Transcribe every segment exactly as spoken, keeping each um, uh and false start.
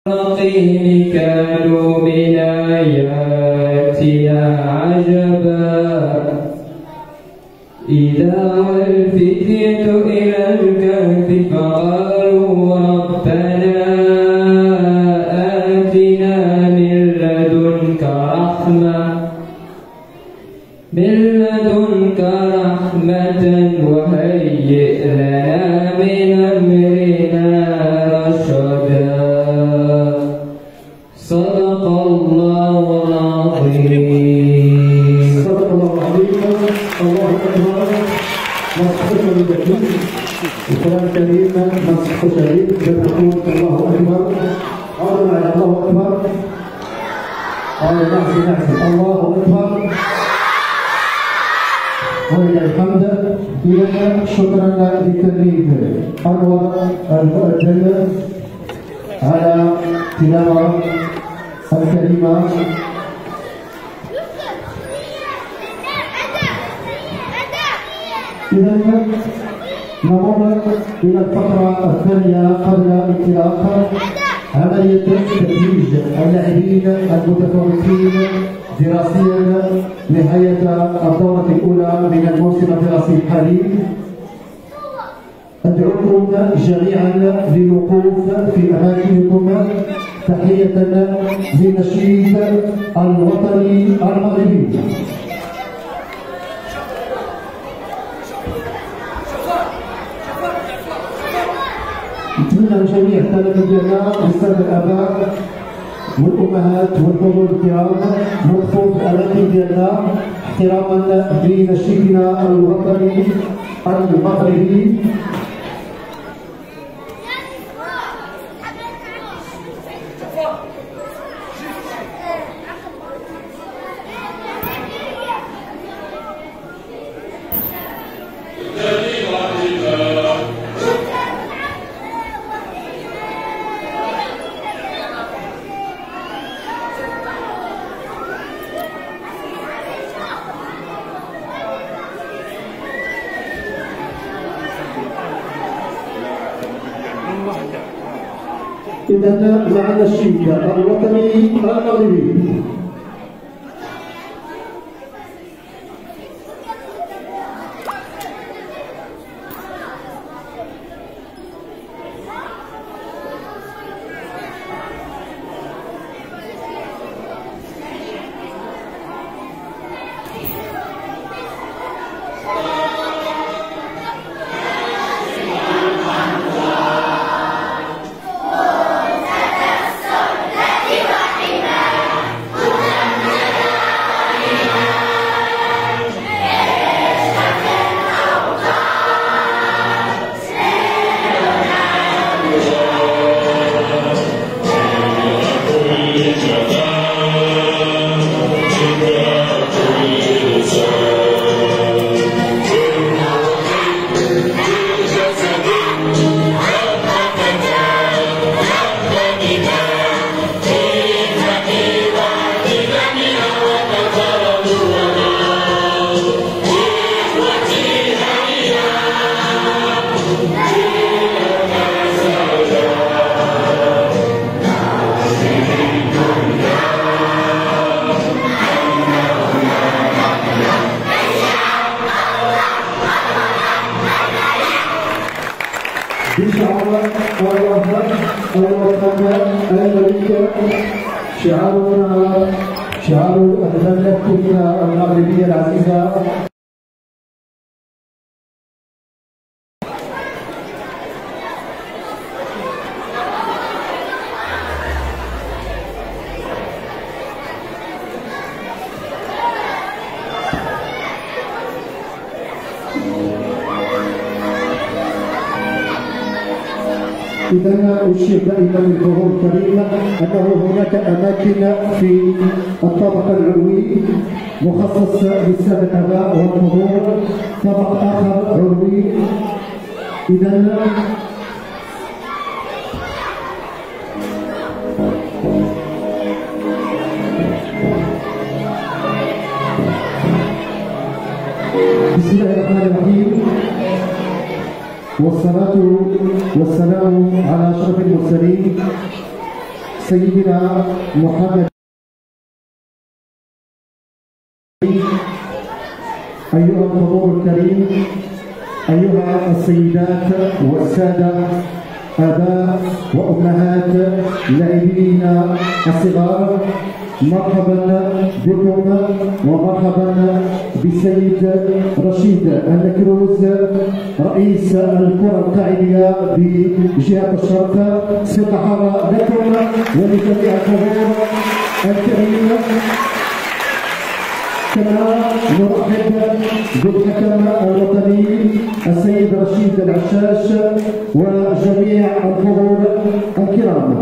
الرقيم كانوا من آياتنا عجبا إذا والفتية إلى الكهف فقالوا ربنا آتنا من لدنك رحمة من لدنك رحمة وهيئ لنا من أمرنا رشدا. صدق الله العظيم. صدق الله العظيم. الله أكبر. نصحك بالجميع. القرآن الكريم نصح شديد بنقول الله أكبر. قالوا معي الله أكبر. قالوا نعسي نعسي الله أكبر. ولله الحمد. إذا شكرا للتدريب أنور الجنة على تلاوة الكلمة. إذا نمر إلى الفقرة الثانية قبل انطلاق عملية تدريج اللاعبين المتفوقين دراسيا نهاية الدورة الأولى من الموسم الدراسي الحالي. أدعوكم جميعا للوقوف في أماكنكم تحية للنشيد الوطني المغربي. نتمنى من جميع الطلبة ديالنا والسادة الآباء والأمهات والحضور الكرام نوقفوا في الأماكن ديالنا احتراما لنشيدنا الوطني المغربي. إذا معنا الشيك الوطني المغربي. شعارنا شعار المملكة المغربية العزيزة. إذا أشير دائما للحضور الكريم أنه هناك أماكن في الطابق العلوي مخصص للسادة الآباء والحضور، طابق آخر علوي. إذا بسم الله الرحمن الرحيم. والصلاة والسلام على أشرف المرسلين سيدنا محمد. أيها الحضور الكريم، أيها السيدات والسادة، آباء وأمهات لاعبينا الصغار، مرحبا بكم ومرحبا بالسيد رشيد النكروز رئيس الكرة القاعدية بجهة الشرق. سيتحرى لكم ولجميع الحضور الكريم. كما نرحب بالحكم الوطني السيد رشيد العشاش وجميع الحضور الكرام.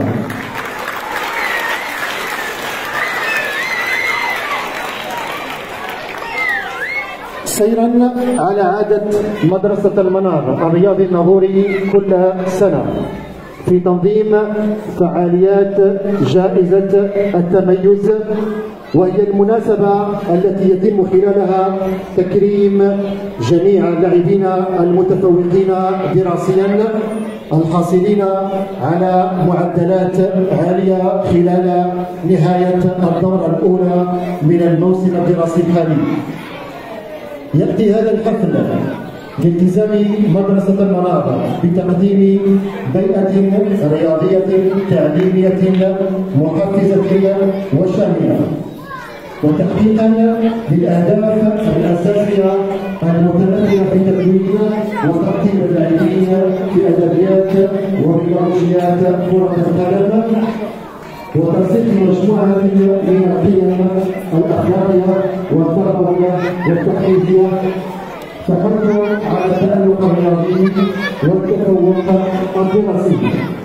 سيرا على عادة مدرسة المنار الرياضي الناظوري كل سنة في تنظيم فعاليات جائزة التميز، وهي المناسبة التي يتم خلالها تكريم جميع اللاعبين المتفوقين دراسيا الحاصلين على معدلات عالية خلال نهاية الدورة الأولى من الموسم الدراسي الحالي. يأتي هذا الحفل بالتزام مدرسة المنار بتقديم بيئة رياضية تعليمية محفزة وشاملة، وتحقيقا للأهداف الأساسية المتمثلة في تكوين وتقديم اللاعبين في أدبيات وبيولوجيات كرة القدم، وترسيخ مجموعة من القيم الأخلاقية والتربوية والتحفيزية تحث على التألق الرياضي والتفوق الدراسي.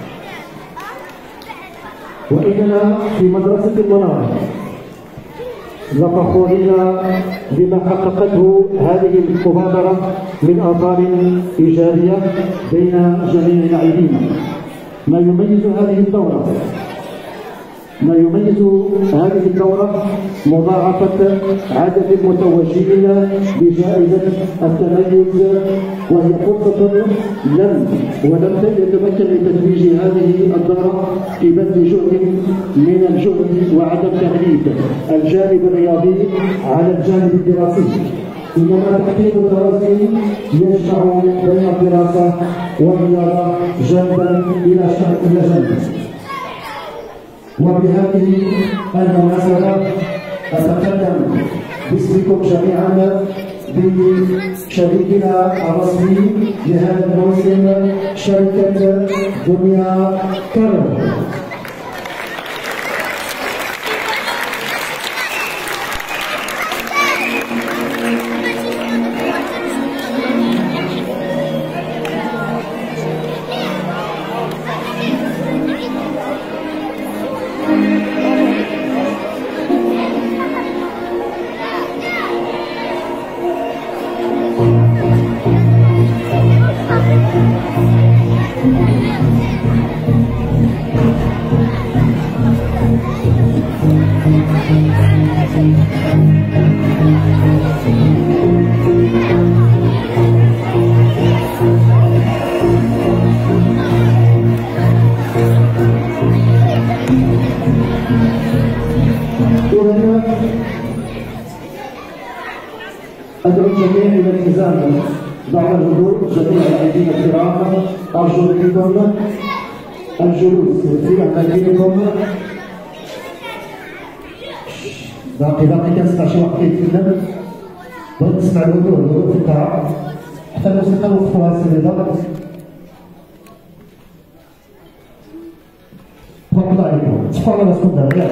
وإننا في مدرسة المنار لفخورين بما حققته هذه المبادرة من آثار إيجابية بين جميع اللاعبين. ما يميز هذه الدورة ما يميز هذه الدورة مضاعفة عدد المتوجين بجائزة التميز، وهي فرصة لم ولم يتمكن من تتويج هذه الدورة في بذل جهد من الجهد وعدم تغليب الجانب الرياضي على الجانب الدراسي، إنما تحقيق الدراسي يجمع بين الدراسة والرياضة جانبا إلى جانب. وبهذه المناسبة أتقدم باسمكم جميعا بشريكنا الرسمي لهذا الموسم شركة دنيا كارو. أدعو الجميع إلى الالتزام بعد الهدوء. جميع اللاعبين الكرام أرجو منكم الجلوس في أماكنكم. باقي باقي كنسمع شي واحد كيتكلم، بغيت نسمع الهدوء الهدوء في القاعة، حتى الموسيقى وقفوها سيدة. تبارك الله عليكم، تصفوا على راسكم دابا.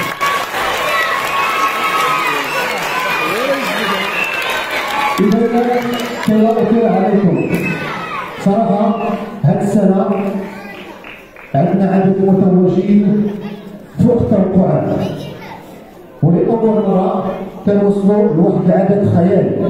إذا كما أثير عليكم صراحة هذه السنة عندنا عدد متوجين فوق التوقعات، ولأول مرة كنوصلوا لواحد العدد خيالي.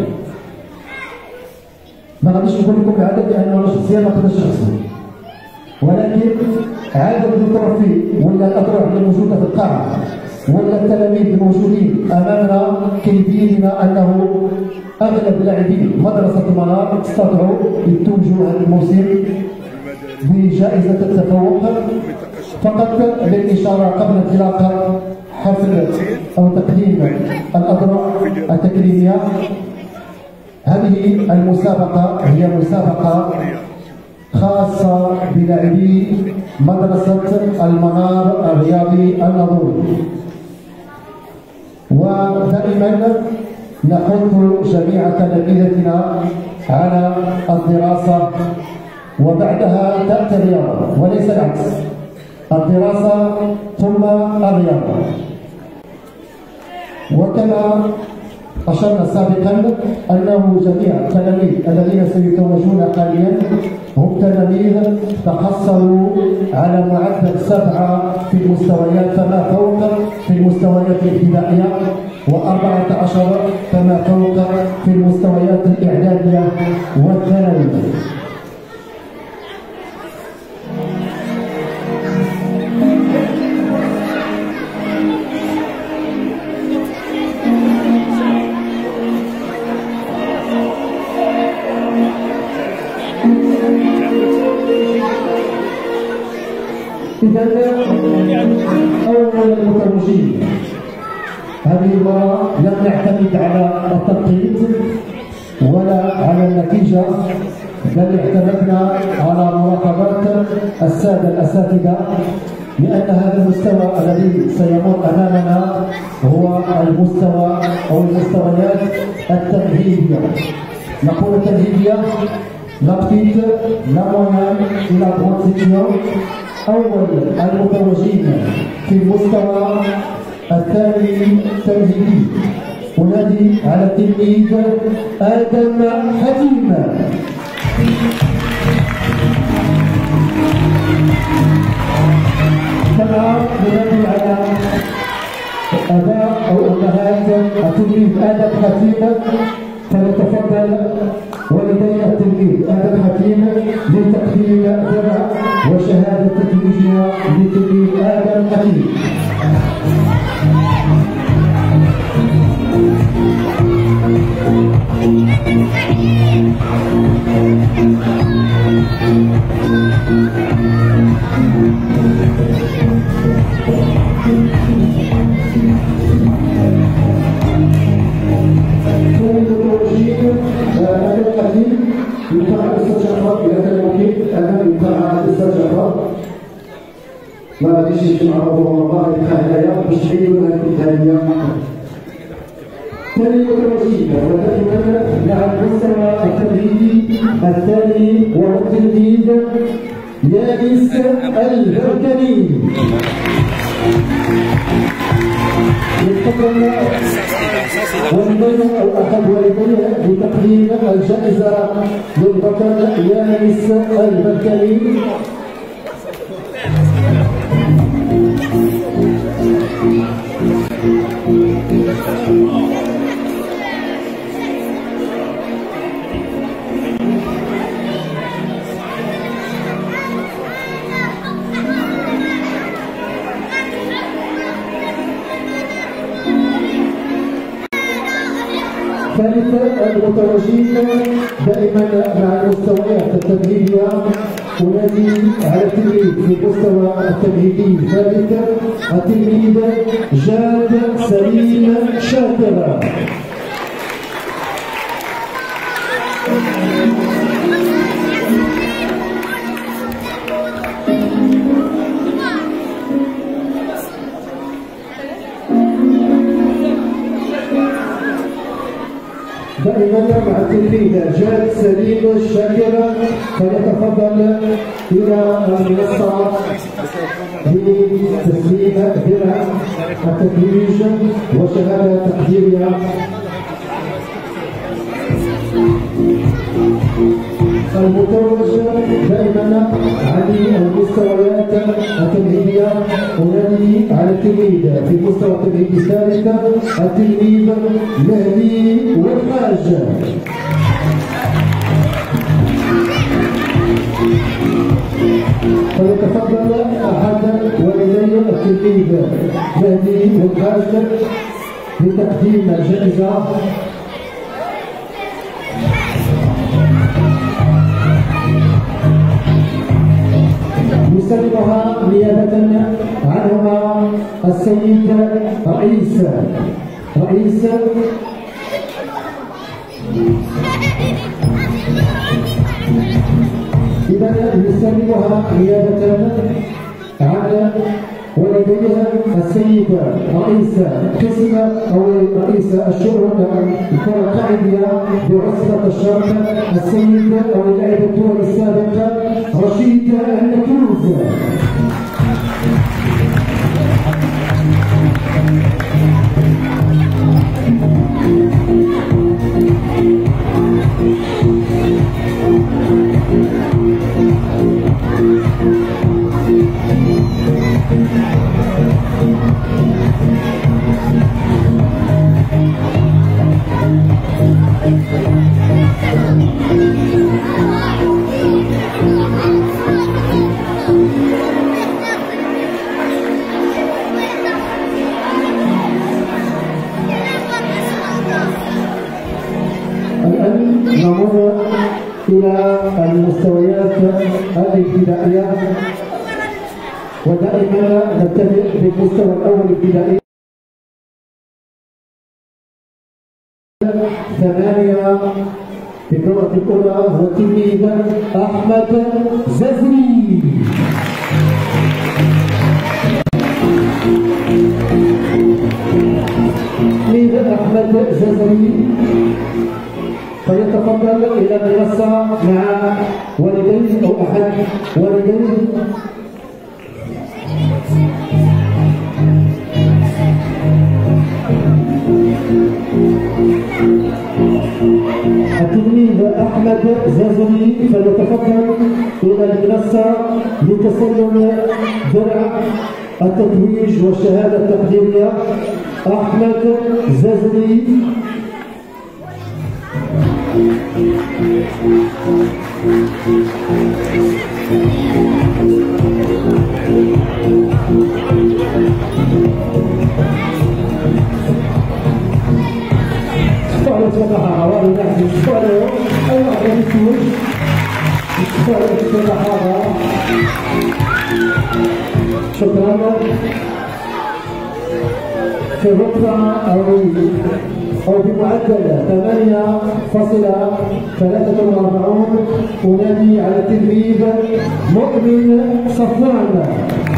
ما غاديش نقول لكم العدد لأنه أنا شخصيا ما نقدرش نحسبو، ولكن عدد الطرفي ولا الأذرع اللي موجودة في القاعة ولا التلاميذ الموجودين أمامنا كيبين لنا أنه أغلب لاعبين مدرسة المنار استطاعوا يتوجوا هذا الموسم بجائزة التفوق فقط للإشارة قبل انطلاق حفل أو تقديم الأدراع التكريمية. هذه المسابقة هي مسابقة خاصة بلاعبي مدرسة المنار الرياضي النظوري، ودائما نحث جميع تلاميذنا على الدراسة وبعدها تأتي الرياضة وليس العكس، الدراسة ثم الرياضة. وكما أشرنا سابقا أنه جميع التلاميذ الذين سيتوجون حاليا هم تلاميذ تحصلوا على معدل سبعة في المستويات فما فوق في المستويات الابتدائية، وأربعة عشر فما فوق في المستويات الإعدادية والثانوية. إذا أول المتوجين هذه المرة لم نعتمد على التنقيط ولا على النتيجة، بل اعتمدنا على مراقبة السادة الأساتذة، لأن هذا المستوى الذي سيمر أمامنا هو المستوى أو المستويات التمهيدية. نقول التمهيدية لا بتيت لا مويان إلى ترانزيسيون. أول المتوجين في المستوى الثاني التمهيدي أنادي على التلميذ آدم حكيم. كما ننادي على آباء أو أمهات التلميذ آدم حكيم، فليتفضل والدي التلميذ آدم حكيم لتقديم درع وشهادة تتويجها للتلميذ آدم حكيم. ما غاديش يجمع ربما الله يبقى هنايا باش تحيدوا هذه الإنتاجية. ثاني متوجين ودائما مع المستوى التمهيدي الثاني وهو التلميذ يائس البركني. يتفضل والديه أو أحد والديه لتقديم الجائزة للبطل يائس البركني. ثالثا المتوجين دائما مع المستويات التمهيدية أنادي على التلميذ في المستوى التمهيدي الثالث التلميذ جاد سليم شاكر. دائما مع التلميذ جاد سليم الشاكر فليتفضل إلى المنصة لتسليم درع التتويج وشهادة تقديرية. المتوج دائما على المستويات التمهيدية أنادي على التلميذ في المستوى التمهيدي الثالث التلميذ مهدي والحاج. فليتفضل أحد والدي التلميذ مهدي والحاج لتقديم جائزة. يسلمها نيابة عنهما السيد رئيس رئيس إذا يسلمها نيابة عن والديها السيد رئيس قسم او رئيس الشؤون الكره القاعديه بعصبه الشرق السيد او اللاعب الدولي السابق رشيد النكروز. نمر إلى المستويات الابتدائية ودائما نبتدئ بالمستوى الأول الابتدائي. ثمانية في الدورة الأولى هو التلميذ أحمد زازري. التلميذ أحمد زازري فيتفضل إلى المنصة مع والديه أو أحد والديه. التلميذ أحمد زازري فيتفضل إلى المنصة لتسلم درع التتويج والشهادة التقديرية. أحمد زازري استعرض فتحها حوالي نحن استعرض أي واحدة بتوج استعرض فتحها. شكرا. في الرقعة أو أو بمعدل ثمانية فاصلة ثلاثة وأربعين أنادي على التلميذ مؤمن صفوان.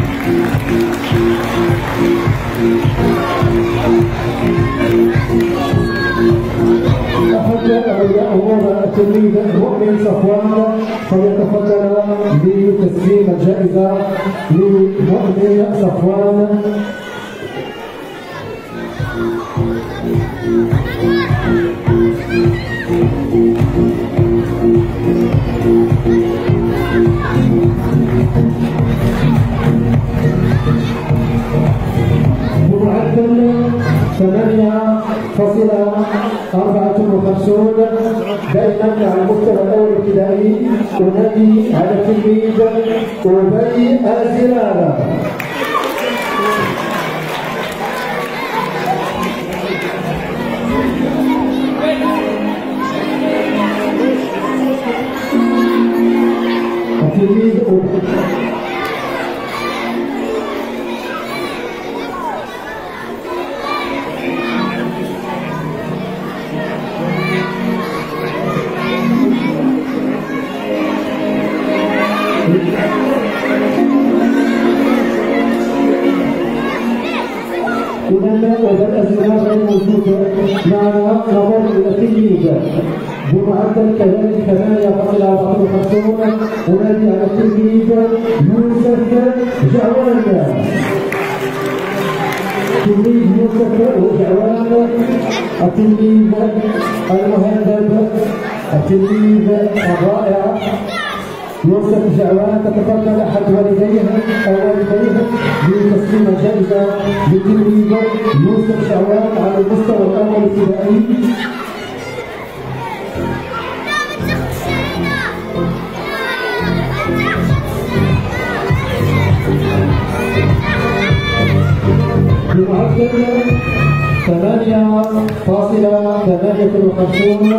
أحد أولياء أمور التلميذ مؤمن صفوان فليتفضل بتسليم الجائزة لمؤمن صفوان. بمعدل ثمانية فاصلة أربعة وخمسين دائما على المستوى الأول الابتدائي أنادي على التلميذ أبي أزرار. التلميذ إذا الأزرار غير موجودة معنا. نظر إلى التلميذ بمعدل كذلك ثمانية فاصلة أربعة وخمسين أنادي على التلميذ يوسف جعوان. التلميذ يوسف جعوان التلميذ المهذب التلميذ الرائع يوسف جعوان. تتفضل أحد والديه أو والديه بتسليم الجائزة للتلميذ يوسف جعوان على المستوى الأول الابتدائي. بمعدل ثمانية فاصلة ثمانية وخمسين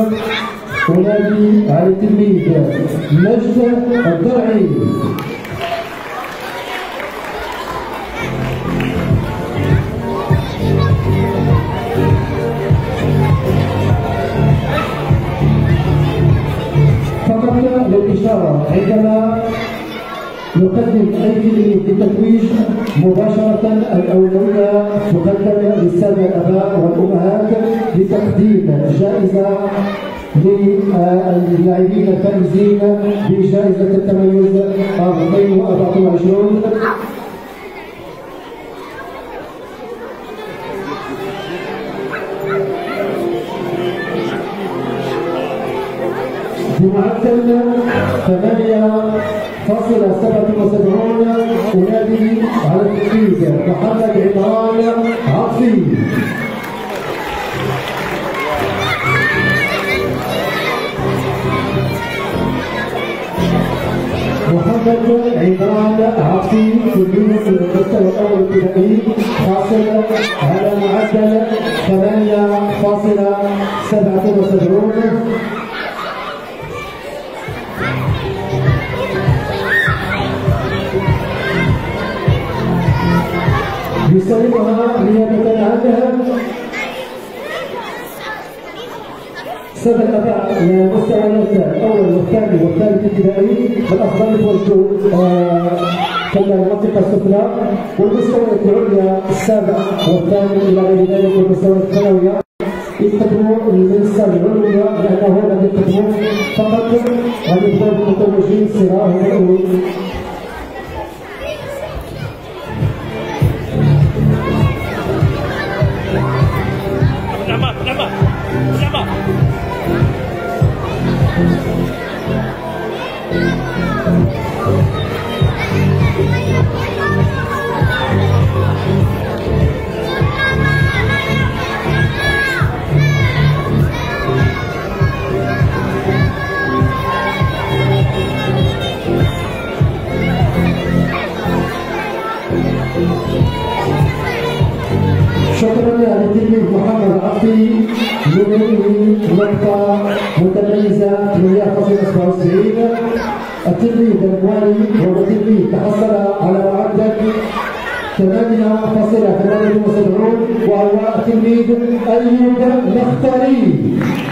أنادي على التلميذ مجد الدرعي. فقط للإشارة عندما نقدم أي فيلم للتتويج مباشرة الأولوية تقدم للسادة الآباء والأمهات لتقديم جائزة للاعبين الفائزين بجائزة التميز ألفين وأربعة وعشرين. بمعدل ثمانية فاصلة سبعة وسبعين أنادي على التنفيذ محمد عمران عطفي. محمد عمران عطفي تلميذ المستوى الأول الابتدائي حاصل على معدل ثمانية فاصلة سبعة وسبعين. يسلمها نيابة عنها سبع أباء المستويات الأول والثاني والثالث ابتدائي بالأفضل توجهوا كما المنطقة السفلى، والمستويات العليا السابع والثاني إلى غير ذلك، والمستويات الثانوية يقدموا المنصة العليا لأنه لم يقدموا فقط عن إقبال المتوجين صراع الأول. شكرا للتلميذ محمد عطفي من نقطة متميزة ثمانية فاصلة سبعة وتسعين. التلميذ الموالي هو تلميذ تحصل على معدل ثمانية فاصلة ثمانية وسبعين وهو التلميذ أيوب مختاري.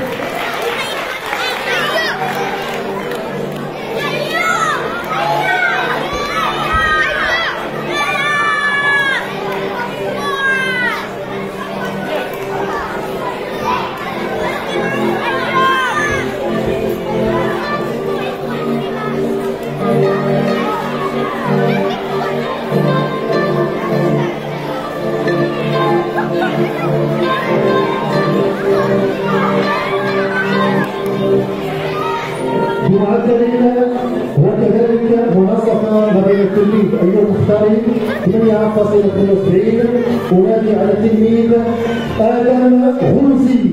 بمعدل وكذلك مناصفة ما بين التلميذ أيوب مختاري ثمانية فاصلة اثنين وسبعين أنادي على التلميذ آدم غلوزي.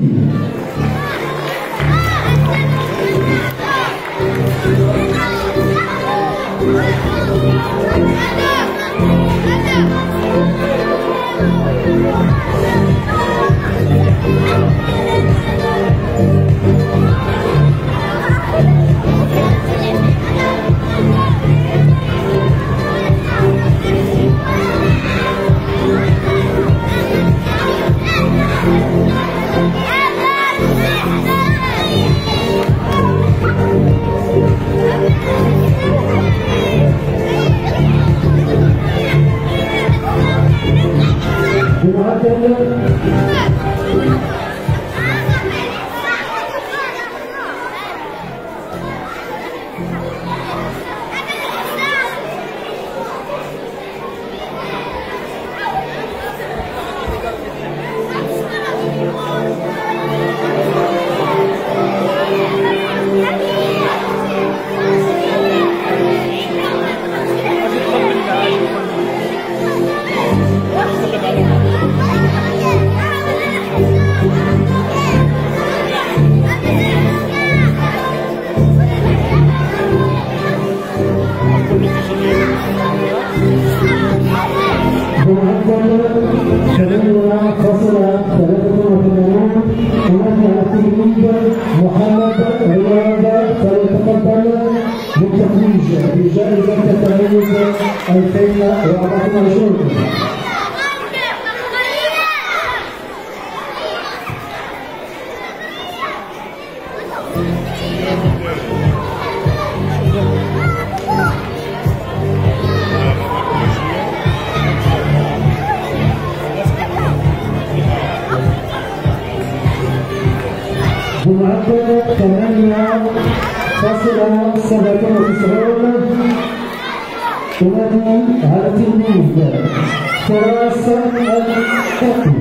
بجائزة التميز ألفين وأربعة وعشرين. بمعدل ثمانية فاصلة سبعة وتسعين. تنادي على تلميذ فراس التقي.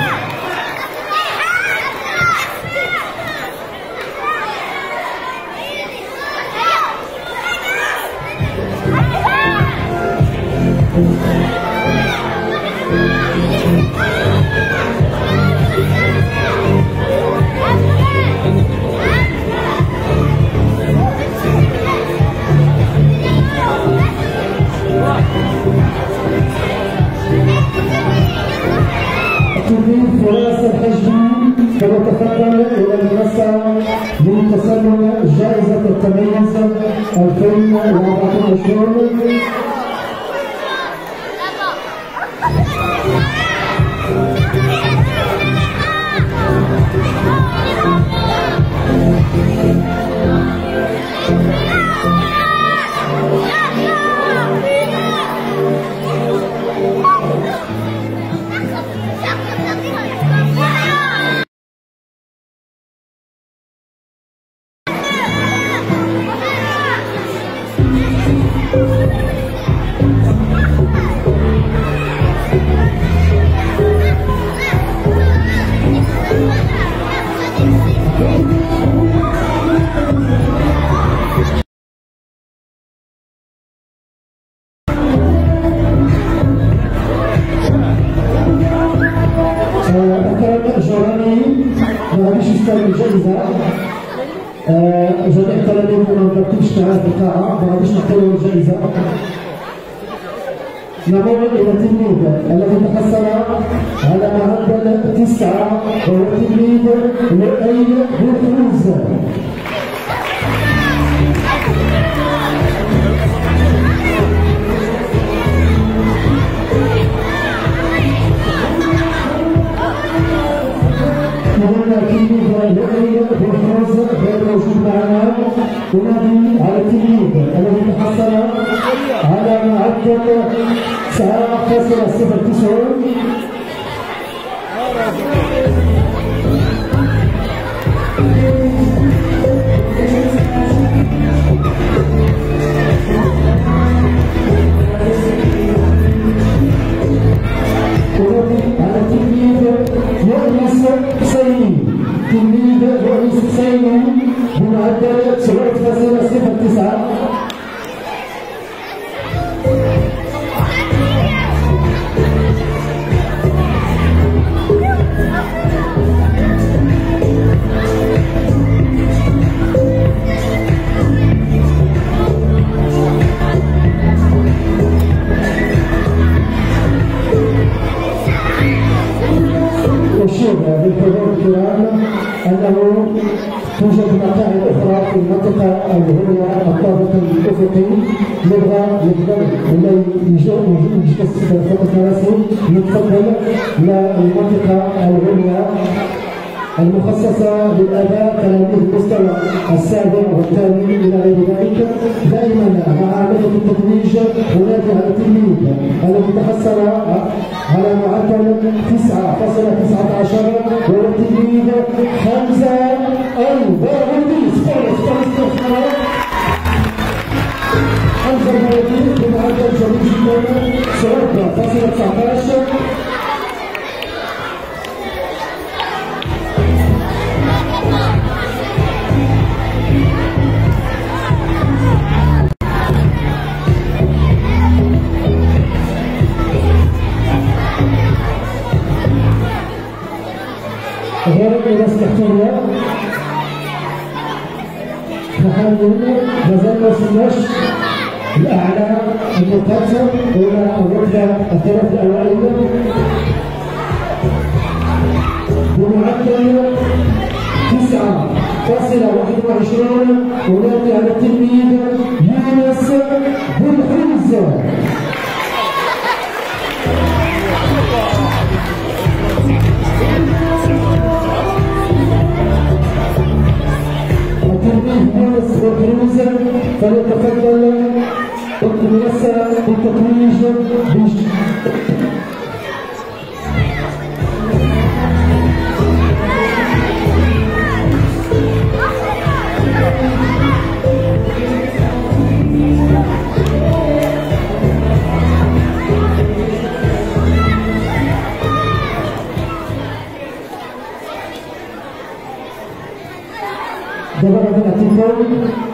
التلميذ فراس الحجبي فليتفضل الى المنصه لتسلم جائزه التميز ألفين وأربعة وعشرين. الجائزة جميع التلاميذ ما مرتبش معاه في القاعة ما غاديش نعطيو الجائزة. نمر إلى التلميذ الذي تحصل على معدل تسعة وهو التلميذ لؤي بوفروز. التلميذ بوفروز غير موجود معنا. أنادي على التلميذ الذي تحصل على معدل تسعة فاصلة صفر تسعين. تلميذ رئيس حسين بمعدل سبعة فاصلة صفر تسعة. أشير بالحضور الكرام أنه توجد مقاعد أخرى في المنطقة العليا الطابق الأفقي. نبغى يقدر ولا يجلس فوق الكراسي يتفضل للمنطقة العليا المخصصة للآباء تلاميذ المستوى السابع والثاني إلى غير ذلك. دائما مع عملية التتويج أنادي على التلميذ الذي تحصل على معدل تسعة فاصلة تسعة عشر وهو التلميذ حمزة الباغوطي. حمزة الباغوطي بمعدل جميل جدا سبعة فاصلة تسعة عشر. غير إلى اسكتوريا تحمل مازال ما وصلناش الأعلى المقاتل ولا الرتبة الثلاث الأوائل بمعدل تسعة فاصلة واحد وعشرين. أنادي على التلميذ يونس بوفروز. يونس بوفروز فليتفضل المنصة بالتتويج. دابا نعطيكم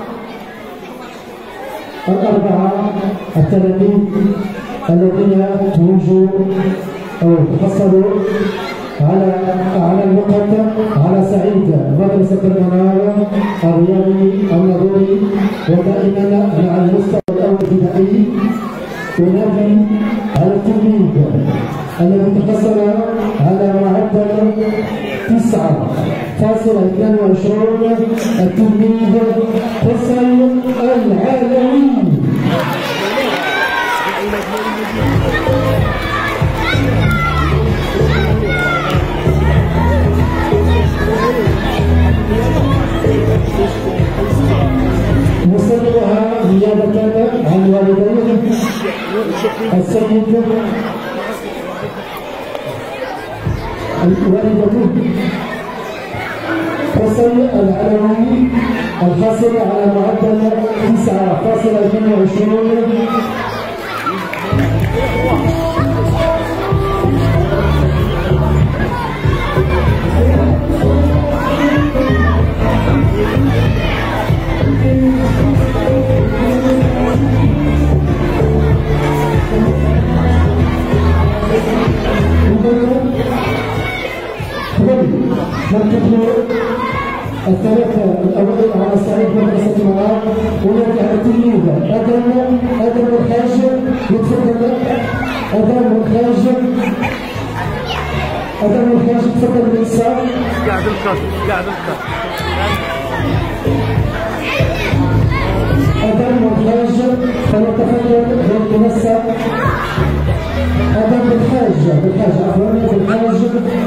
الأربعة التلاميذ الذين توجوا أو تحصلوا على على المقدم على صعيد مدرسة المنارة الرياضي النظري ودائما مع المستوى الأول الابتدائي. ونادي على التلميذ الذي تحصل على معدل تسعة فاصلة اثنان وعشرين التلميذ حسين العالمي. نسلمها نيابة عن والديه السيد والدته حسين العلوي الحاصل على معدل تسعة فاصلة اثنين وعشرين. الثلاثة الأوائل على صعيد مدرسة المنار. هناك التلميذ آدم آدم الحاج، يتفضل آدم الحاج آدم الحاج تفضل باليسار. قاعد الكاس قاعد الكاس آدم الحاج فليتفضل باليسار. آدم الحاج بالحاج عفوا بالحاج.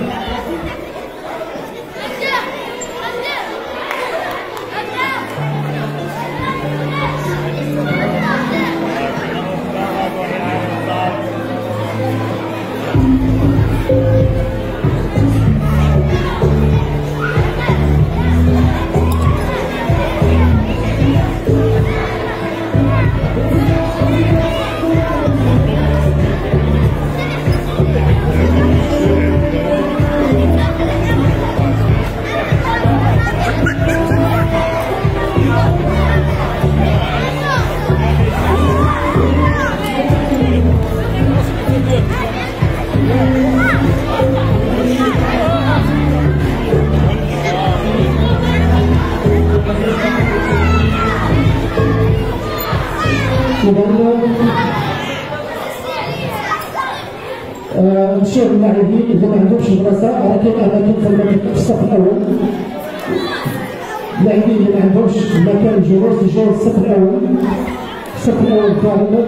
نشوف اللاعبين اللي ما عندهمش مدرسه، ولكن اماكن في الصف الاول. اللاعبين اللي ما عندهمش مكان الجلوس يجوا الصف الاول. الصف الاول كامل.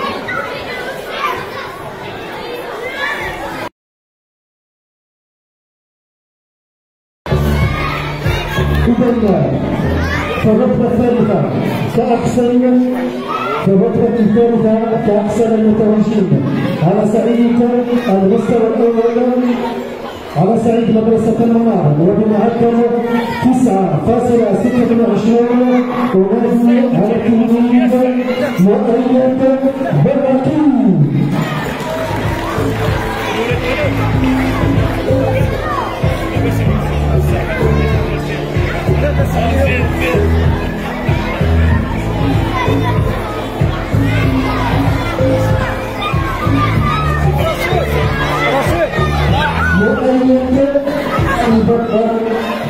إذا في الرتبة الثالثة كأحسن في الرتبة الثالثة كأحسن المتوجين على صعيد المستوى الأول على صعيد مدرسة المنار وبمعدل تسعة فاصلة ستة وعشرين. ونادي على التلميذ مؤيد بركي. مؤيد البطل.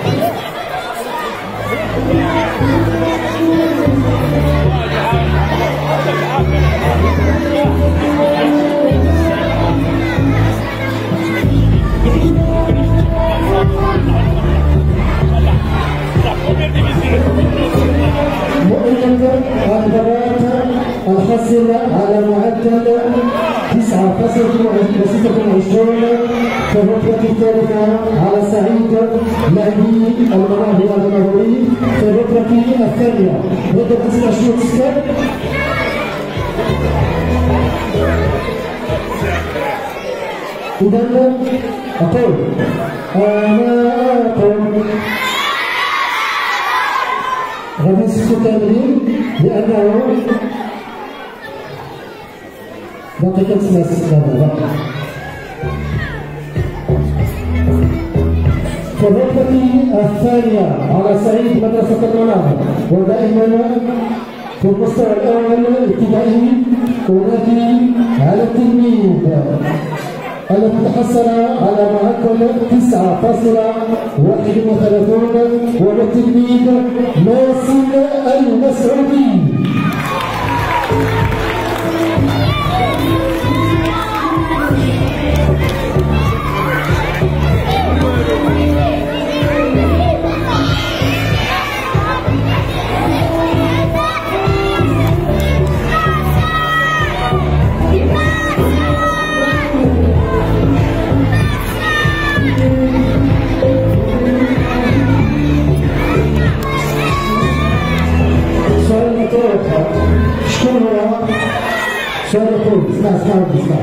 الحاصل على معدل تسعة فاصلة ستة وعشرين في الرتبة الثالثة على صعيد لاعبي المناهض النظري. في الرتبة الثانية رتبة الأشواط السكر. إذا أقول أنا أقول غادي نسكتوا كاملين لأنه باقي كتسمع السلامة باقي. في الرتبة الثانية على صعيد مدرسة المنار، ودائما في المستوى الأول الابتدائي أنادي على التلميذ الذي تحصل على معدل تسعة فاصلة واحد وثلاثين وهو التلميذ ناصر المسعودي. شكون هو؟ سؤال يقول اسمع اسمع اسمع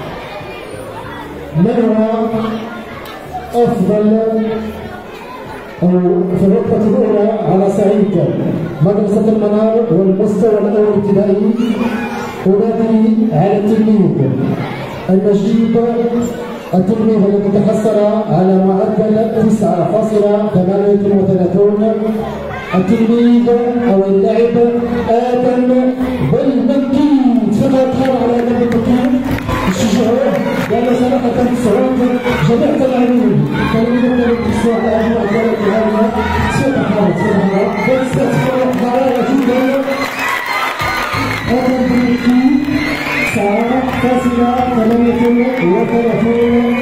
من هو أفضل أو في الرتبة الأولى على صعيد مدرسة المنار والمستوى الأول الابتدائي؟ أنادي على التلميذ النجيب، التلميذ الذي تحصل على معدل تسعة فاصلة ثمانية وثلاثين، التلميذ او اللاعب ادم بالمكي. تفضل تحاول على ادم بالمكي الشجاع لان صراحه الصعود جميع اللاعبين كانوا يقولون بالصوت هذه الاداره العاليه سبحان الله فاستثمر حراره جدا. ادم بالمكي تسعة فاصلة ثمانية وثلاثين.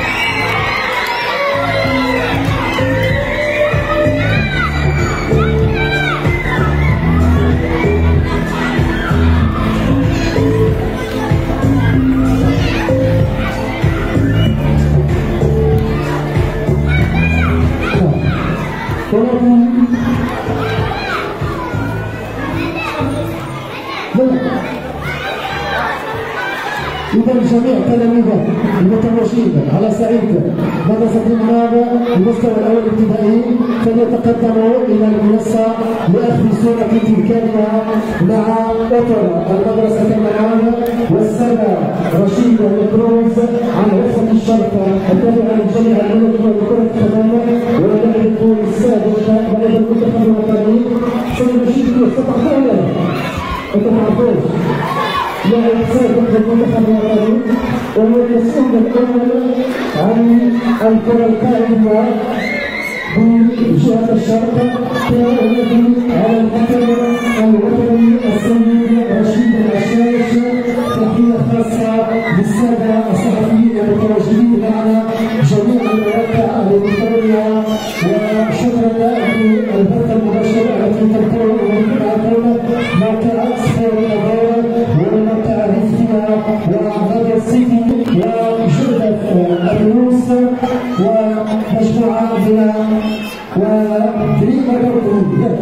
إذا جميع تلاميذ المتماشين على صعيد مدرسة المنار المستوى الأول الابتدائي فليتقدموا إلى المنصة لأخذ صورة تذكارية مع أطر المدرسة المنار والسادة رشيد البروز عن غرفة الشرطة التابعة لجميع الملك وكرة القدم واللاعب السادس لاعب المنتخب الوطني حسين رشيد يستطيع فعلا أنت ما تعرفوش لاعب سابق للمنتخب الوطني وهو المسؤول الأول عن الكرة القائمة بجهة الشرق الذي على الحكم الوطني السيد رشيد العشاش. تحية خاصة للسادة الصحفيين المتواجدين معنا جميع المواقع الإلكترونية وشكرا للبث المباشر الذي تنقلون موقع سفير الأبار والموقع ريفيا وغادة سيتي وجودة الروس ومجموعة بنا ودريمة برضو.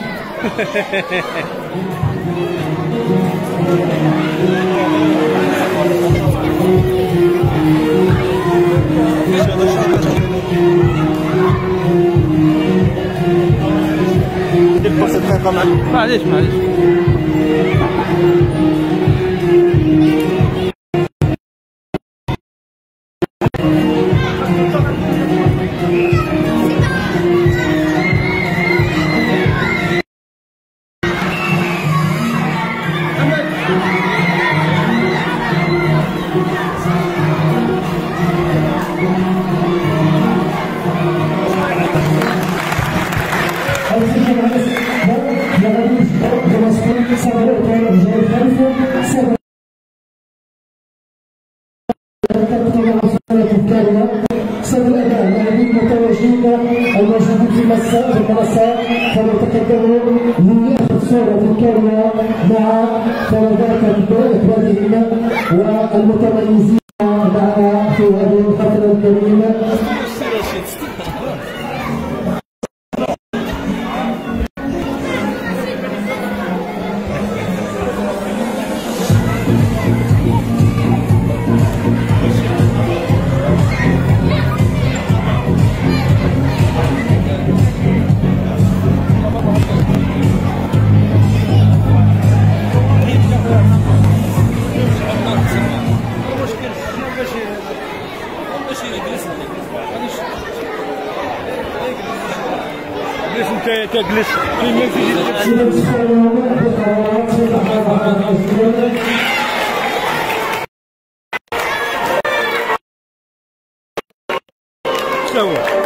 معليش معليش سبب الأداء اللاعبين المتواجدين الموجودين في المنصة فليتقدموا ليأخذ صورة تذكارية مع فردات بلادهم والمتميزين معنا في هذه الفترة الكريمة. مشكلة تجلس في المسجد. سوا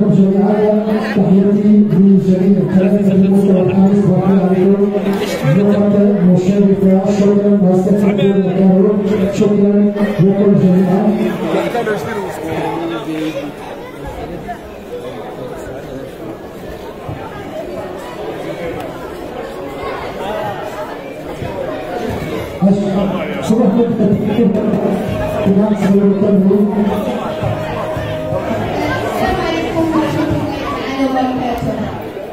لكم جميعا تحياتي لجميع التلاميذ المستوى الخامس وكل عليكم لغة مشرفة. شكرا واستكملوا مكانه. شكرا لكم جميعا. صباح الخير. السلام عليكم ورحمة الله تعالى وبركاته.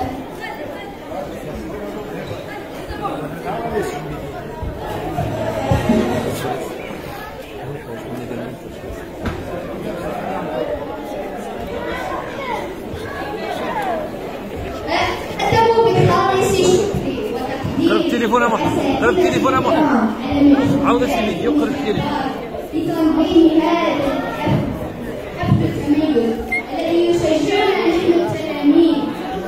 أتم بخالص شكري وتقديري. قرب التليفون يا محمد، قرب التليفون يا محمد. عاود الفيديو، قرب التليفون. لتنظيم هذا حفل التميز الذي يشجعنا نحن التلاميذ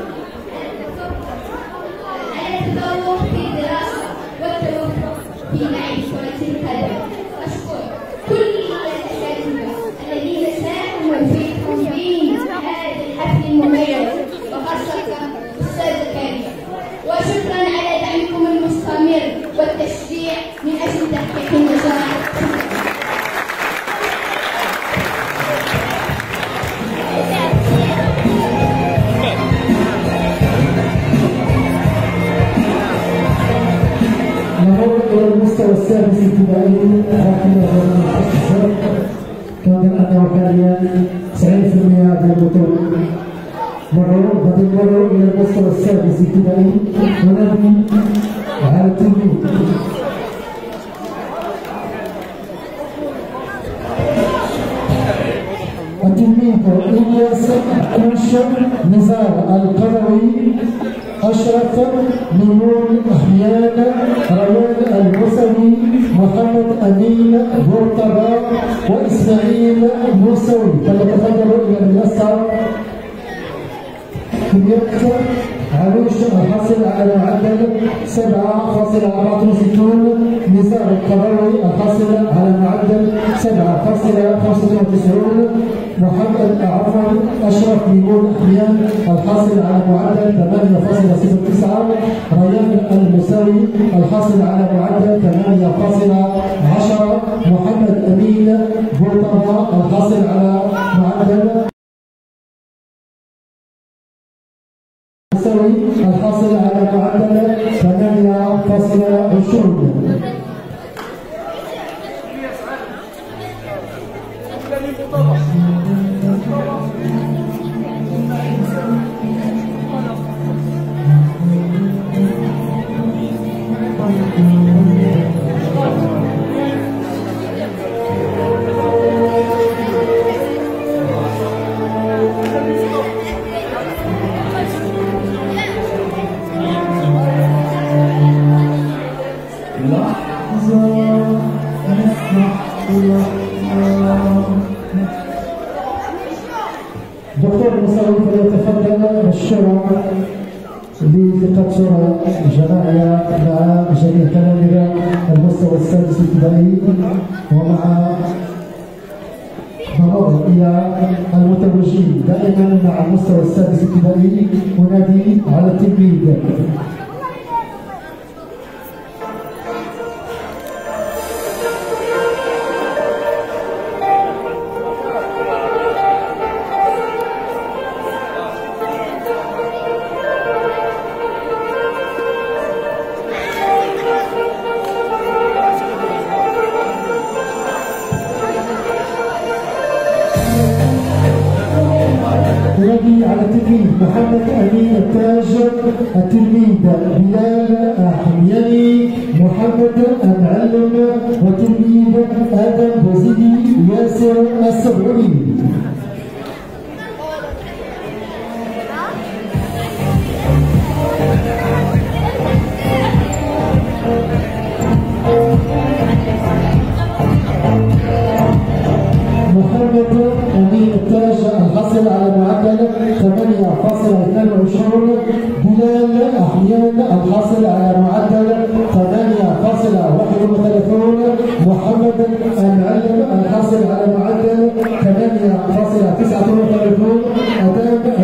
على التفوق في الدراسة والتوفق في لعب كرة القدم. أشكر كل الأساتذة الذين ساهموا في تنظيم هذا الحفل المميز وخاصة أستاذ كريم. وشكرا على دعمكم المستمر والتشجيع من أجل تحقيق النجاح. نمر إلى المستوى السادس ابتدائي. حاكم كان الأداء حاليا تسعين بالمئة من البطولة. مروا غادي نمروا إلى المستوى السادس ابتدائي ونبني على التلميذ. التلميذ إلياس كونشا نزار القروي، أشرف ميمون أحيان، روان الموسوي، محمد أمين مرتضى، وإسماعيل موسوي. فليتفضلوا إلى اليسار. كمية عروش الحاصل على معدل سبعة فاصلة أربعة وستين. نزار القروي الحاصل على معدل سبعة فاصلة خمسة وتسعين. محمد عفوا أشرف ميمون أحيان الحاصل على معدل ثمانية فاصلة صفر تسعة. ريان المساوي الحاصل على معدل ثمانية فاصلة عشرة. محمد أمين مرتضى الحاصل على معدل الحاصل على معدل ثمانية فاصلة عشرين. دكتور المساوي فليتفضل الشرع للقاء صورة جماعية مع جميع تلاميذ المستوى السادس الابتدائي ومع مرور إلى المتوجين دائما مع المستوى السادس الابتدائي. أنادي على التلميذ. أنادي على التلميذ محمد أمين التاج، التلميذ بلال حمياني، محمد المعلم، والتلميذ آدم بوزيدي ياسر السبعوني. محمد أمين التاج الحاصل على معدل ثمانية فاصلة اثنين وعشرين. بلال أحيان الحاصل على معدل ثمانية فاصلة واحد وثلاثين. محمد المعلم الحاصل على معدل ثمانية فاصلة تسعة وثلاثين. أدام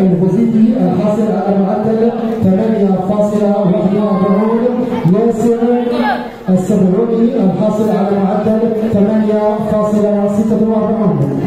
ستة وأربعون.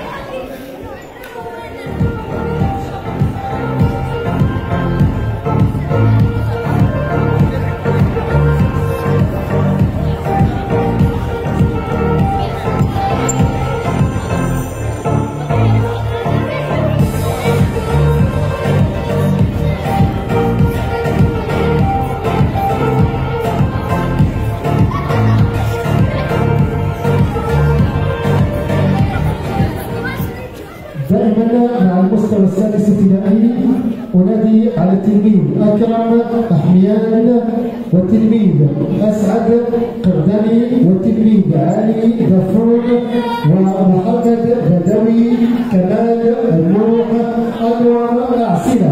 دائما مع المستوى السادس ابتدائي أنادي على التلميذ أكرم أحميان والتلميذ أسعد قرداني والتلميذ علي دفور ومحمد بدوي كمال النوح أنور أعسلة.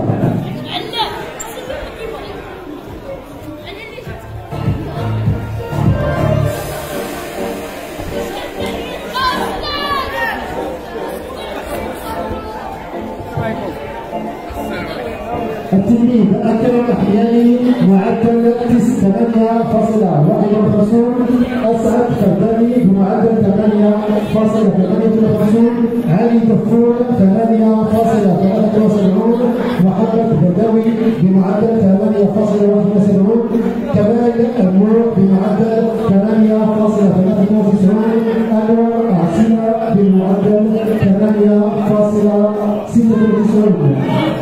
التلميذ أكرم أحياني معدل ثمانية فاصلة واحد وخمسين، أسعد قرداني بمعدل ثمانية فاصلة ثمانية وخمسين، علي دفور ثمانية فاصلة ثلاثة وسبعين، محمد بدوي بمعدل ثمانية فاصلة واحد وسبعين، كمال النور بمعدل ثمانية فاصلة ثلاثة وتسعين، أنور أعسلة بمعدل ثمانية فاصلة ستة وتسعين.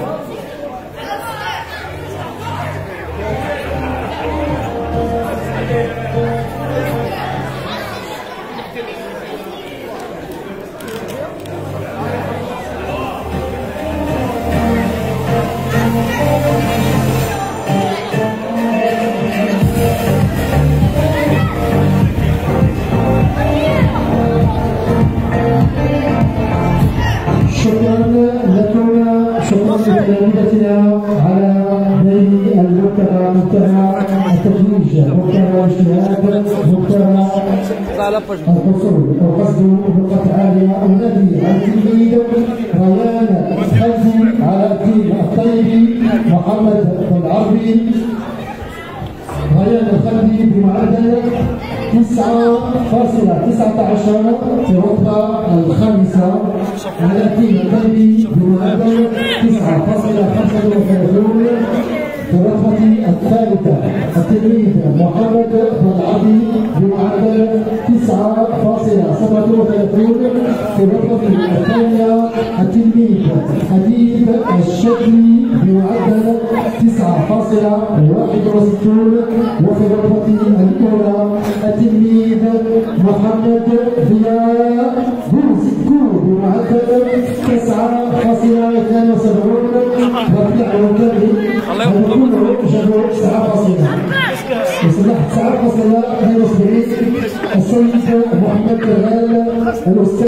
شكرا لكم، شكرا لتلامذتنا على نيل المبتغى، مبتغى التتويج، مبتغى الاجتهاد، مبتغى الحصول القصد بقطع عاليه. انادي على التلميذ ريان خلفي على الدين الطيبي محمد العربي، ريان الخلفي بمعدل تسعة فاصلة تسعة عشر في الرتبة الخامسة، على الدين الطيبي بمعدل تسعة فاصلة خمسة وثلاثين في الرتبة الثالثة. التلميذ محمد العربي بمعدل تسعة فاصلة سبعة وثلاثين في الرتبة الثانية. التلميذ حديث الشكلي بمعدل تسعة فاصلة واحد وستين وفي الرتبة الأولى. التلميذ محمد ضياء بوزكو بمعدل تسعة فاصلة اثنين وسبعين. رفيع وكامل هذا كله جابوا تسعة فاصلة وصلح تسعة فاصلة اثنين وسبعين. السيد محمد كرغال الأستاذ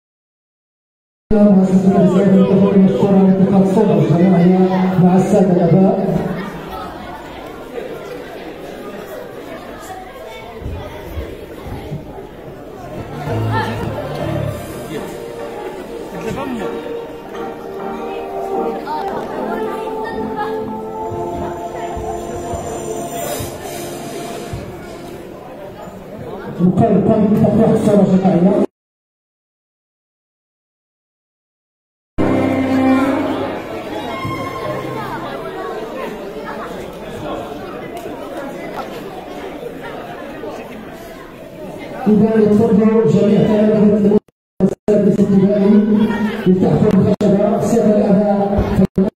مؤسسة الرسالة المتفق مشكورة لاتخاذ صوت الجماعية مع السادة الآباء. وقال قائد تطرح الصورة الجماعية. إذا يتفضلوا جميع تلامذة السادس الابتدائي لتحفظ الخشبة. سادة الآباء